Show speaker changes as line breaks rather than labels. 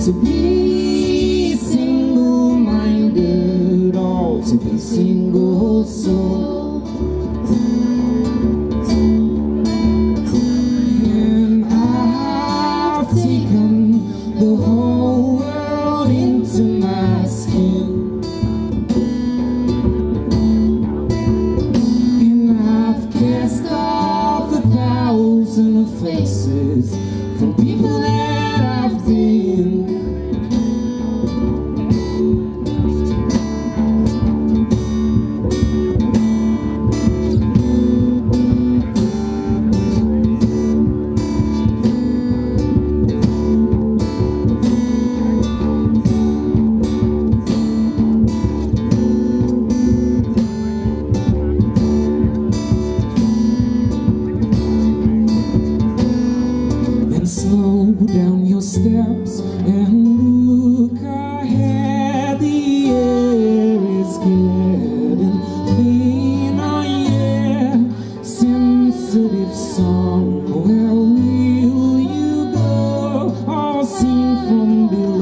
to be single-minded or to be single soul. And I've taken the whole world into my skin, and I've cast off 1,000 faces from people that I've been. Slow down your steps and look ahead. The air is getting thinner, yeah. Sensitive song, where will you go? All seen from below.